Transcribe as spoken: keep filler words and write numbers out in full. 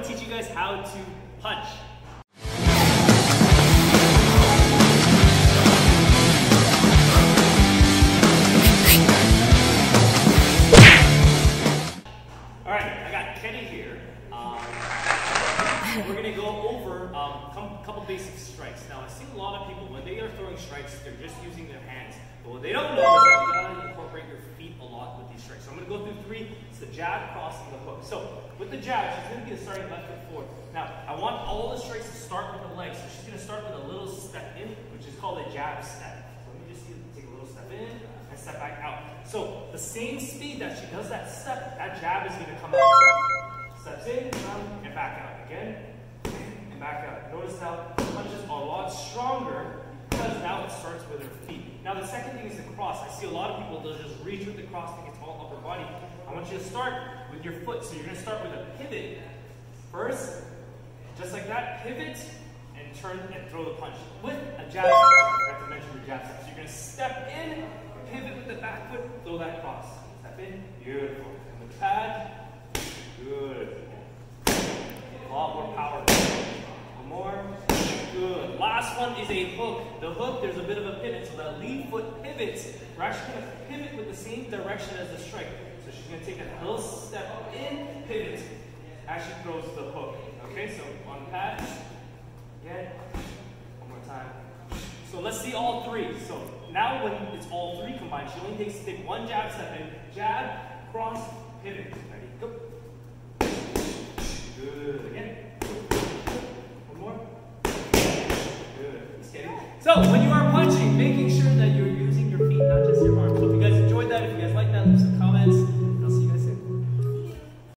to teach you guys how to punch. Alright, I got Kenny here. Um, we're going to go over a um, couple basic strikes. Now, I see a lot of people, when they are throwing strikes, they're just using their hands. But what they don't know is that you got to incorporate your feet a lot with these strikes. So I'm going to go through three. It's the jab, cross, and the hook. So with the jab, she's going to be starting left foot forward. Now, I want all the strikes to start with the legs. So she's going to start with a little step in, which is called a jab step. So let me just see, take a little step in and step back out. So the same speed that she does that step, that jab is going to come out. So steps in, and back out. Again, and back out. Notice now, the punch is a lot stronger because now it starts with her feet. Now the second thing is the cross. I see a lot of people, they'll just reach with the cross, think it's all upper body. I want you to start with your foot. So you're going to start with a pivot. First, just like that, pivot and turn and throw the punch with a jab step. I forgot to mention the jab step. So you're going to step in, pivot with the back foot, throw that cross. Step in, beautiful. And the pad, good. A lot more power. One more, good. Last one is a hook. The hook, there's a bit of a pivot. So that lead foot pivots. We're actually going to pivot with the same direction as the strike. So she's going to take a little step in, pivot. Actually throws the hook. Okay, so on the pad. Again. One more time. So let's see all three. So now when it's all three combined, she only takes to take one jab step in. Jab, cross, pivot. Ready? Go. Good. Again. One more. Good. So when you